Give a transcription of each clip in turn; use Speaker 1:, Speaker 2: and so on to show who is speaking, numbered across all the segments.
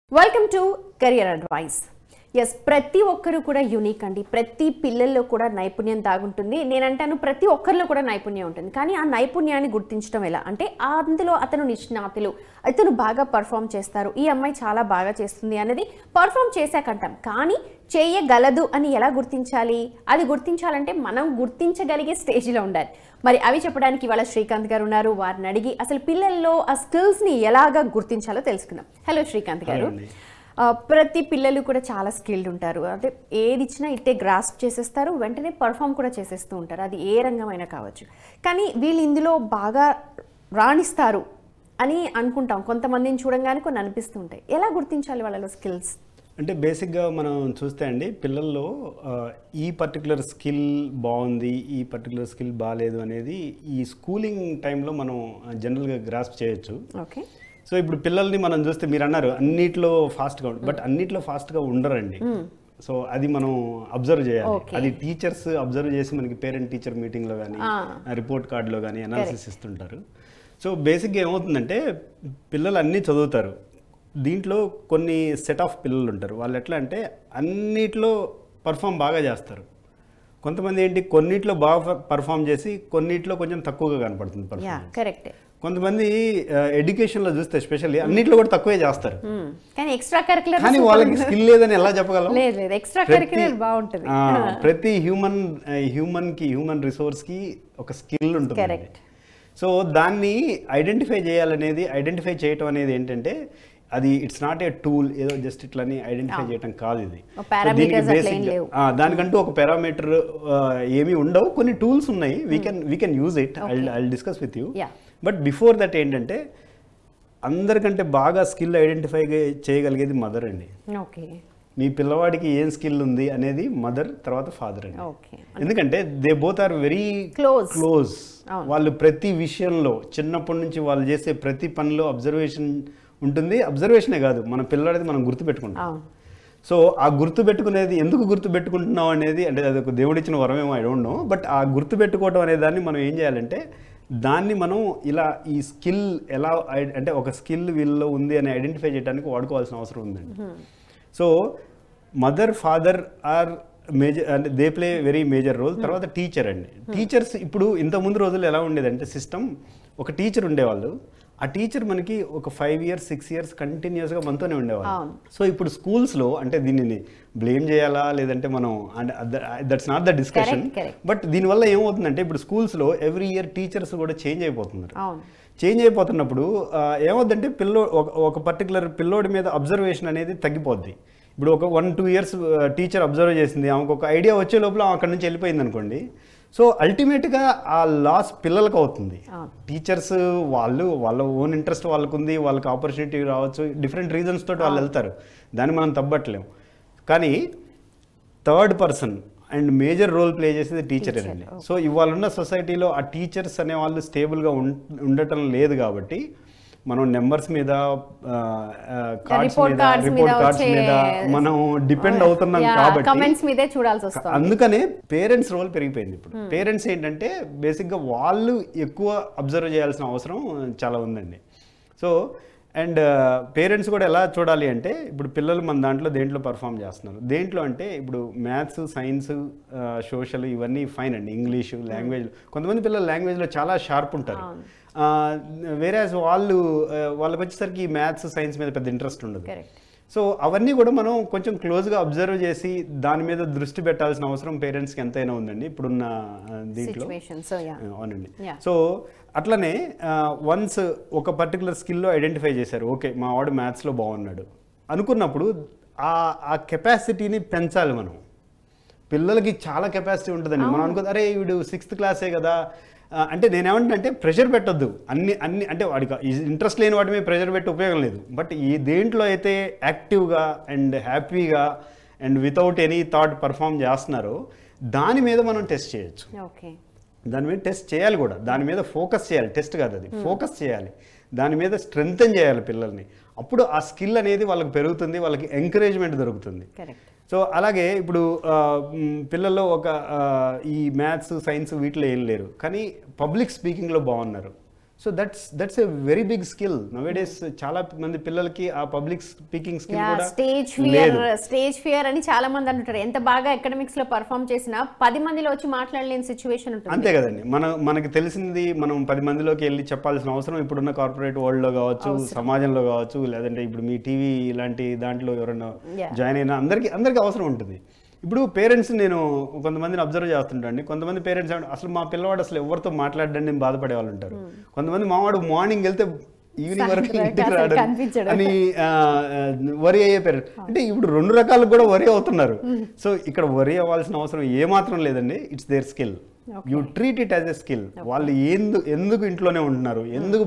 Speaker 1: Welcome to career advice. Yes, ప్రతి ఒక్కరు కూడా యూనిక్ అండి. ప్రతి పిల్లల్లో కూడా నైపుణ్యం దాగుంటుంది. నేనంటాను ప్రతి ఒక్కరిలో కూడా నైపుణ్యం ఉంటుంది. కానీ ఆ నైపుణ్యాన్ని గుర్తించడం ఎలా అంటే అందులో అతను నిష్ణాతులు, అతను బాగా పర్ఫామ్ చేస్తారు, ఈ అమ్మాయి చాలా బాగా చేస్తుంది అనేది పర్ఫామ్ చేశాకంటాం. కానీ చేయగలదు అని ఎలా గుర్తించాలి? అది గుర్తించాలంటే మనం గుర్తించగలిగే స్టేజ్లో ఉండాలి. మరి అవి చెప్పడానికి ఇవాళ శ్రీకాంత్ గారు ఉన్నారు. వారిని అడిగి అసలు పిల్లల్లో ఆ స్కిల్స్ని ఎలాగా గుర్తించాలో తెలుసుకుందాం. హలో శ్రీకాంత్ గారు. ప్రతి పిల్లలు కూడా చాలా స్కిల్డ్ ఉంటారు. అంటే ఏది ఇచ్చినా ఇట్టే గ్రాస్ప్ చేసేస్తారు, వెంటనే పర్ఫామ్ కూడా చేసేస్తూ ఉంటారు. అది ఏ రంగమైనా కావచ్చు. కానీ వీళ్ళు ఇందులో బాగా రాణిస్తారు అని అనుకుంటాం. కొంతమందిని చూడంగానే కొన్ని అనిపిస్తూ ఉంటాయి. ఎలా గుర్తించాలి వాళ్ళలో స్కిల్స్?
Speaker 2: అంటే బేసిక్గా మనం చూస్తే అండి, పిల్లల్లో ఈ పర్టికులర్ స్కిల్ బాగుంది, ఈ పర్టికులర్ స్కిల్ బాగాలేదు అనేది ఈ స్కూలింగ్ టైంలో మనం జనరల్గా గ్రాస్ప్ చేయొచ్చు.
Speaker 1: ఓకే.
Speaker 2: సో ఇప్పుడు పిల్లల్ని మనం చూస్తే మీరు అన్నారు అన్నిట్లో ఫాస్ట్గా ఉంటుంది, బట్ అన్నిట్లో ఫాస్ట్గా ఉండరండి. సో అది మనం అబ్జర్వ్ చేయాలి. అది టీచర్స్ అబ్జర్వ్ చేసి మనకి పేరెంట్ టీచర్ మీటింగ్లో కానీ రిపోర్ట్ కార్డులో కానీ అనాలిసిస్ ఇస్తుంటారు. సో బేసిక్గా ఏమవుతుందంటే పిల్లలు అన్నీ చదువుతారు, దీంట్లో కొన్ని సెట్ ఆఫ్ పిల్లలు ఉంటారు. వాళ్ళు ఎట్లా అంటే అన్నిట్లో పర్ఫామ్ బాగా చేస్తారు. కొంతమంది ఏంటి కొన్నిట్లో బాగా పర్ఫామ్ చేసి కొన్నిట్లో కొంచెం తక్కువగా కనపడుతుంది పర్ఫార్మెన్స్.
Speaker 1: కరెక్ట్.
Speaker 2: కొంతమంది ఎడ్యుకేషన్లో చూస్తే స్పెషల్లీ అన్నిట్లో కూడా తక్కువే చేస్తారు,
Speaker 1: కానీ ఎక్స్ట్రా కరిక్యులర్
Speaker 2: కానీ వాళ్ళకి స్కిల్ లేదని ఎలా చెప్పగలం?
Speaker 1: లేదు, ఎక్స్ట్రా కరిక్యులర్ బాగుంటుంది.
Speaker 2: ప్రతి హ్యూమన్ రిసోర్స్కి ఒక స్కిల్ ఉంటుంది. సో దాన్ని ఐడెంటిఫై చేయటం అనేది ఏంటంటే అది ఇట్స్ నాట్ ఏ టూల్, ఏదో జస్ట్ ఇట్లని ఐడెంటిఫై చేయటం కాదు. ఇది దానికంటూ ఒక పారామీటర్ ఏమీ ఉండవు. కొన్ని టూల్స్ ఉన్నాయి, we can use it. I discuss with you. But before that ఏంటంటే అందరికంటే బాగా స్కిల్ ఐడెంటిఫై చేయగలిగేది మదర్ అండి. మీ పిల్లవాడికి ఏం స్కిల్ ఉంది అనేది మదర్, తర్వాత ఫాదర్ అండి. ఎందుకంటే they both are very close. వాళ్ళు ప్రతి విషయంలో చిన్నప్పటి నుంచి వాళ్ళు చేసే ప్రతి పనిలో అబ్జర్వేషన్ ఉంటుంది. అబ్జర్వేషనే కాదు, మన పిల్లవాడిది మనం గుర్తుపెట్టుకుంటాం. సో ఆ గుర్తుపెట్టుకునేది ఎందుకు గుర్తుపెట్టుకుంటున్నాం అనేది, అంటే అది ఒక దేవుడిచ్చిన వరమేమో, ఐ డోంట్ నో. బట్ ఆ గుర్తుపెట్టుకోవడం అనే దాన్ని మనం ఏం చేయాలంటే దాన్ని మనం ఇలా ఈ స్కిల్ ఎలా అంటే ఒక స్కిల్ వీళ్ళలో ఉంది అని ఐడెంటిఫై చేయడానికి వాడుకోవాల్సిన అవసరం ఉందండి. So mother, father are major, అంటే they play very major role. తర్వాత టీచర్ అండి. టీచర్స్ ఇప్పుడు ఇంతకుముందు రోజుల్లో ఎలా ఉండేదంటే సిస్టమ్, ఒక టీచర్ ఉండేవాళ్ళు. ఆ టీచర్ మనకి ఒక 5 years 6 years కంటిన్యూస్గా మనతోనే ఉండేవాళ్ళు. సో ఇప్పుడు స్కూల్స్లో అంటే దీనిని బ్లేమ్ చేయాలా లేదంటే మనం, that's not the discussion. But దీనివల్ల ఏమవుతుందంటే ఇప్పుడు స్కూల్స్లో ఎవ్రీ ఇయర్ టీచర్స్ కూడా చేంజ్ అయిపోతున్నారు. చేంజ్ అయిపోతున్నప్పుడు ఏమవుతుందంటే ఒక పర్టికులర్ పిల్లోడి మీద అబ్జర్వేషన్ అనేది తగ్గిపోద్ది. ఇప్పుడు ఒక 1-2 years టీచర్ అబ్జర్వ్ చేసింది, ఆమెకు ఒక ఐడియా వచ్చే లోపల అక్కడి నుంచి వెళ్ళిపోయింది అనుకోండి. సో అల్టిమేట్గా ఆ లాస్ పిల్లలకు అవుతుంది. టీచర్స్ వాళ్ళ ఓన్ ఇంట్రెస్ట్ వాళ్ళకు ఉంది, వాళ్ళకి ఆపర్చునిటీ రావచ్చు, డిఫరెంట్ రీజన్స్ తోటి వాళ్ళు వెళ్తారు, దాన్ని మనం తప్పట్లేము. కానీ third person and major role play చేసేది టీచరే అండి. సో ఇవాళ ఉన్న సొసైటీలో ఆ టీచర్స్ అనే వాళ్ళు స్టేబుల్గా ఉండటం లేదు. కాబట్టి మనం నెంబర్స్ మీద, రిపోర్ట్ కార్డ్స్ మీద మనం డిపెండ్ అవుతున్నాం. కాబట్టి అందుకనే పేరెంట్స్ రోల్ పెరిగిపోయింది. ఇప్పుడు పేరెంట్స్ ఏంటంటే బేసిక్గా వాళ్ళు ఎక్కువ అబ్జర్వ్ చేయాల్సిన అవసరం చాలా ఉందండి. సో అండ్ పేరెంట్స్ కూడా ఎలా చూడాలి అంటే ఇప్పుడు పిల్లలు మన దేంట్లో పర్ఫామ్ చేస్తున్నారు, దేంట్లో అంటే ఇప్పుడు మ్యాథ్స్, సైన్స్, సోషల్ ఇవన్నీ ఫైన్ అండి. ఇంగ్లీషు, లాంగ్వేజ్, కొంతమంది పిల్లలు లాంగ్వేజ్లో చాలా షార్ప్ ఉంటారు. వేరేస్ వాళ్ళకి వచ్చేసరికి మ్యాథ్స్, సైన్స్ మీద పెద్ద ఇంట్రెస్ట్ ఉండదు. సో అవన్నీ కూడా మనం కొంచెం క్లోజ్గా అబ్జర్వ్ చేసి దాని మీద దృష్టి పెట్టాల్సిన అవసరం పేరెంట్స్కి ఎంతైనా ఉందండి ఇప్పుడున్న దీంట్లో. అవునండి. సో అట్లనే వన్స్ ఒక పర్టికులర్ స్కిల్లో ఐడెంటిఫై చేశారు, ఓకే మా వాడు మ్యాథ్స్లో బాగున్నాడు అనుకున్నప్పుడు ఆ కెపాసిటీని పెంచాలి మనం. పిల్లలకి చాలా కెపాసిటీ ఉంటుందండి. మనం అనుకుంది అరే వీడు 6th class కదా అంటే నేనేమంటే ప్రెషర్ పెట్టొద్దు. అన్ని అంటే వాడికి ఇంట్రెస్ట్ లేని వాటి మీద ప్రెషర్ పెట్టి ఉపయోగం లేదు. బట్ ఈ దేంట్లో అయితే యాక్టివ్గా అండ్ హ్యాపీగా and without any thought perform చేస్తున్నారో దాని మీద మనం టెస్ట్ చేయొచ్చు. దాని మీద టెస్ట్ చేయాలి కూడా, దాని మీద ఫోకస్ చేయాలి. టెస్ట్ కాదు, అది ఫోకస్ చేయాలి, దాని మీద స్ట్రెంగ్తెన్ చేయాలి పిల్లల్ని. అప్పుడు ఆ స్కిల్ అనేది వాళ్ళకి పెరుగుతుంది, వాళ్ళకి ఎంకరేజ్మెంట్ దొరుకుతుంది. సో అలాగే ఇప్పుడు పిల్లల్లో ఈ మ్యాథ్స్, సైన్స్ వీటిలో ఏం లేరు, కానీ పబ్లిక్ స్పీకింగ్లో బాగున్నారు. So that's a very big skill nowadays. చాలా మంది పిల్లలకి ఆ పబ్లిక్ స్పీకింగ్ స్కిల్ కూడా
Speaker 1: స్టేజ్ ఫియర్ అని చాలా మంది అంటుంటారు. ఎంత బాగా ఎకడమిక్స్ లో పర్ఫామ్ చేసినా 10 మందిలో వచ్చి మాట్లాడలేని సిచ్యువేషన్ ఉంటుంది.
Speaker 2: అంతే కదండి. మనకి తెలిసింది మనం 10 మందిలోకి వెళ్ళి చెప్పాల్సిన అవసరం ఇప్పుడున్న కార్పొరేట్ వరల్డ్ లో కావచ్చు, సమాజంలో కావచ్చు, లేదంటే ఇప్పుడు మీ టీవీ ఇలాంటి దాంట్లో ఎవరైనా జాయిన్ అయినా అందరికి అవసరం ఉంటుంది. ఇప్పుడు పేరెంట్స్ నేను కొంతమందిని అబ్జర్వ్ చేస్తుంటాండి. కొంతమంది పేరెంట్స్ అసలు మా పిల్లవాడు అసలు ఎవరితో మాట్లాడడానికి బాధపడే వాళ్ళు ఉంటారు. కొంతమంది మావాడు మార్నింగ్ వెళ్తే ఈవినింగ్ వరకు ఇంటికి రాడు అని వరి అయ్యే పేరెంట్. అంటే ఇప్పుడు 2 రకాలు కూడా వరి అవుతున్నారు. సో ఇక్కడ వరి అవ్వాల్సిన అవసరం ఏమాత్రం లేదండి. It's their skill. You treat it as a skill. వాళ్ళు ఎందుకు ఇంట్లోనే ఉంటున్నారు, ఎందుకు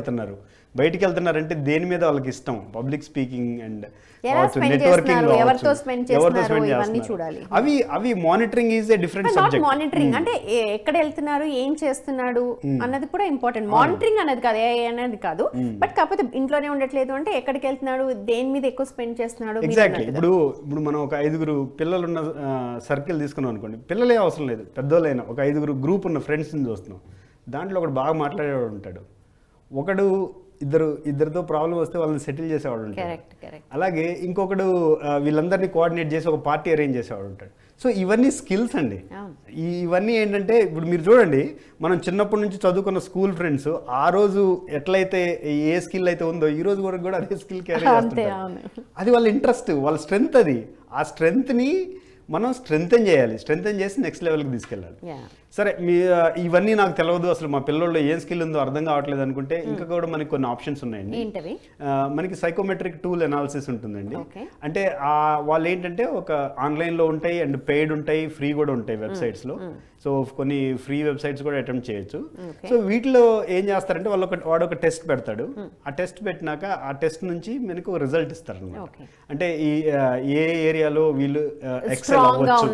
Speaker 2: బయటికి వెళ్తున్నారంటే దేని మీద వాళ్ళకి ఇష్టం, పబ్లిక్ స్పీకింగ్ అండ్ నెట్వర్కింగ్,
Speaker 1: ఎవరితో స్పెండ్ చేస్తున్నారు,
Speaker 2: అవి monitoring is a different subject.
Speaker 1: Monitoring అంటే ఎక్కడ వెళ్తున్నారు, ఏం చేస్తున్నాడు అన్నది కూడా ఇంపార్టెంట్. మానిటరింగ్ అనేది కాదు, బట్ కాకపోతే ఇంట్లోనే ఉండట్లేదు అంటే ఎక్కడికి వెళ్తున్నాడు, దేని మీద ఎక్కువ స్పెండ్ చేస్తున్నాడు.
Speaker 2: ఎగ్జాక్ట్లీ. ఇప్పుడు మనం ఒక 5 పిల్లలున్న సర్కిల్ తీసుకున్నాం అనుకోండి, పిల్లలే అవసరం లేదు, పెద్దోళ్ళైనా ఒక 5 గ్రూప్ ఉన్న ఫ్రెండ్స్ని చూస్తున్నాం. దాంట్లో ఒకడు బాగా మాట్లాడేవాడు ఉంటాడు, ఒకడు ఇద్దరితో ప్రాబ్లం వస్తే వాళ్ళని సెటిల్ చేసేవాడు ఉంటాడు. అలాగే ఇంకొకడు వీళ్ళందరినీ కోఆర్డినేట్ చేసి ఒక పార్టీ అరేంజ్ చేసేవాడు ఉంటాడు. సో ఇవన్నీ స్కిల్స్ అండి. ఇవన్నీ ఏంటంటే ఇప్పుడు మీరు చూడండి, మనం చిన్నప్పటి నుంచి చదువుకున్న స్కూల్ ఫ్రెండ్స్ ఆ రోజు ఎట్లయితే ఏ స్కిల్ అయితే ఉందో ఈ రోజు వరకు కూడా అదే స్కిల్ క్యారీ చేస్తుంటారు. అది వాళ్ళ ఇంట్రెస్ట్, వాళ్ళ స్ట్రెంగ్త్. అది ఆ స్ట్రెంగ్త్ని మనం స్ట్రెంగ్తెన్ చేసి నెక్స్ట్ లెవెల్కి తీసుకెళ్ళాలి. సరే ఇవన్నీ నాకు తెలియదు, అసలు మా పిల్లల్లో ఏం స్కిల్ ఉందో అర్థం కావట్లేదు అనుకుంటే ఇంకా కూడా మనకి కొన్ని ఆప్షన్స్ ఉన్నాయండి. మనకి సైకోమెట్రిక్ టూల్ అనాలిసిస్ ఉంటుందండి. అంటే వాళ్ళు ఏంటంటే ఒక ఆన్లైన్లో ఉంటాయి అండ్ పెయిడ్ ఉంటాయి, ఫ్రీ కూడా ఉంటాయి వెబ్సైట్స్లో. సో కొన్ని ఫ్రీ వెబ్సైట్స్ కూడా అటెంప్ట్ చేయొచ్చు. సో వీటిలో ఏం చేస్తారంటే వాడు ఒక టెస్ట్ పెడతాడు. ఆ టెస్ట్ పెట్టినాక ఆ టెస్ట్ నుంచి మనకు రిజల్ట్ ఇస్తారు అనమాట. అంటే ఏ ఏరియాలో వీళ్ళు ఎక్సెల్ అవ్వచ్చు,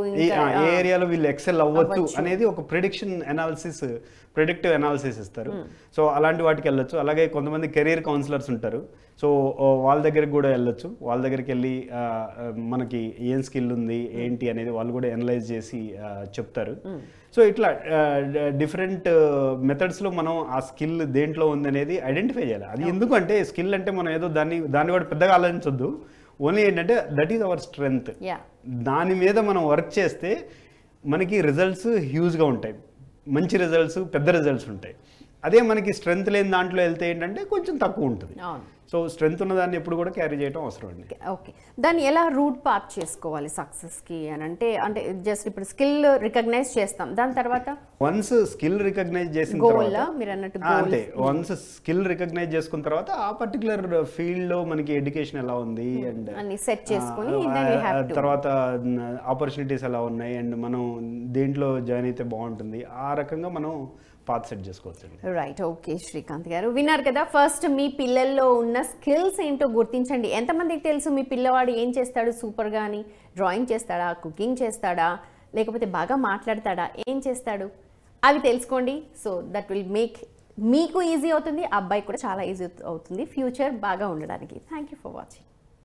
Speaker 2: ఏ ఏరియాలో వీళ్ళు ఎక్సెల్ అవ్వచ్చు అనేది ఒక ప్రెడిక్టివ్ అనాలిసిస్ ఇస్తారు. సో అలాంటి వాటికి వెళ్ళొచ్చు. అలాగే కొంతమంది కెరీర్ కౌన్సిలర్స్ ఉంటారు. సో వాళ్ళ దగ్గరికి కూడా వెళ్ళొచ్చు. వాళ్ళ దగ్గరికి వెళ్ళి మనకి ఏం స్కిల్ ఉంది ఏంటి అనేది వాళ్ళు కూడా అనలైజ్ చేసి చెప్తారు. సో ఇట్లా డిఫరెంట్ మెథడ్స్లో మనం ఆ స్కిల్ దేంట్లో ఉంది అనేది ఐడెంటిఫై చేయాలి. అది ఎందుకంటే స్కిల్ అంటే మనం ఏదో దాన్ని కూడా పెద్దగా ఆలోచించొద్దు. ఓన్లీ ఏంటంటే దట్ ఈజ్ అవర్ స్ట్రెంగ్త్. దాని మీద మనం వర్క్ చేస్తే మనకి రిజల్ట్స్ హ్యూజ్గా ఉంటాయి, మంచి రిజల్ట్స్, పెద్ద రిజల్ట్స్ ఉంటాయి. అదే మనకి స్ట్రెంగ్త్ లేని దాంట్లో వెళ్తే ఏంటంటే కొంచెం తక్కువ ఉంటుంది. సో స్ట్రెంగ్త్ ఉన్న దాన్ని ఎప్పుడు కూడా క్యారీ చేయడం అవసరం అండి.
Speaker 1: ఓకే, దాన్ని ఎలా రూట్ పాత్ చేసుకోవాలి సక్సెస్కి అని అంటే జస్ట్ ఇప్పుడు స్కిల్ రికగ్నైజ్ చేస్తాం, దాని తర్వాత
Speaker 2: వన్స్ స్కిల్ రికగ్నైజ్ చేసిన
Speaker 1: అంతే
Speaker 2: వన్స్ స్కిల్ రికగ్నైజ్ చేసుకున్న తర్వాత ఆ పర్టికులర్ ఫీల్డ్లో మనకి ఎడ్యుకేషన్ ఎలా ఉంది అండ్
Speaker 1: సెట్ చేసుకుని
Speaker 2: తర్వాత ఆపర్చునిటీస్ ఎలా ఉన్నాయి అండ్ మనం దేంట్లో జాయిన్ అయితే బాగుంటుంది, ఆ రకంగా మనం పాత్ సెట్ చేసుకోవచ్చు.
Speaker 1: రైట్. ఓకే శ్రీకాంత్ గారు, విన్నారు కదా. ఫస్ట్ మీ పిల్లల్లో ఉన్న స్కిల్స్ ఏంటో గుర్తించండి. ఎంతమందికి తెలుసు మీ పిల్లవాడు ఏం చేస్తాడు సూపర్గా అని? డ్రాయింగ్ చేస్తాడా, కుకింగ్ చేస్తాడా, లేకపోతే బాగా మాట్లాడతాడా, ఏం చేస్తాడు అవి తెలుసుకోండి. సో దట్ విల్ మేక్ మీకు ఈజీ అవుతుంది, ఆ అబ్బాయికి కూడా చాలా ఈజీ అవుతుంది ఫ్యూచర్ బాగా ఉండడానికి. Thank you for watching.